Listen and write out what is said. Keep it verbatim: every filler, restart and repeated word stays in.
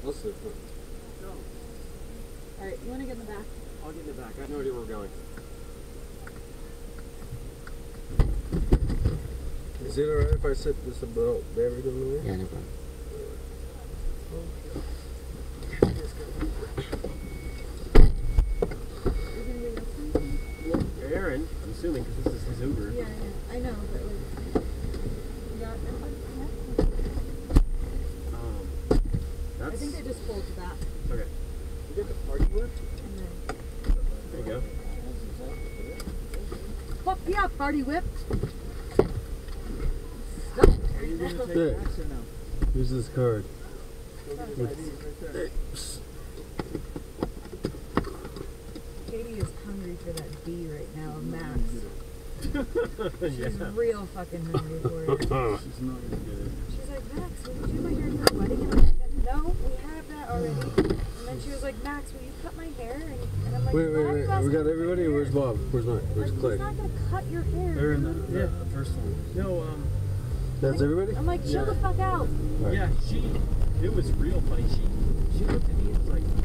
I'll sit. Go. Alright, you want to get in the back? I'll get in the back. I have no idea where we're going. Is it alright if I sit this about buried in the way? Yeah, no problem. Aaron, I'm assuming, because this is his Uber. Yeah, yeah, I know, but like, you got everybody? Yeah. Um, that's... I think they just pulled to that. Okay. You get the party whip? And then, There you go. fuck yeah, party whip! Stop. Are you gonna take Max or no? Here's this card. Katie is hungry for that D right now, Max. She's Yeah. real fucking hungry for it. She's not gonna get it. She's like, Max, will you do my hair for the wedding? And I'm like, no, we have that already. And then she was like, Max, will you cut my hair? And, and I'm like, Wait, why wait, are you wait. asking We got me everybody, for or hair? where's Bob? Where's not? Where's Like, Clay? he's not gonna cut your hair. They're in the, dude. yeah, the first one. No, um, That's everybody? I'm like, chill Yeah. the fuck out. Right. yeah, she, it was real funny. She, she looked at me and was like,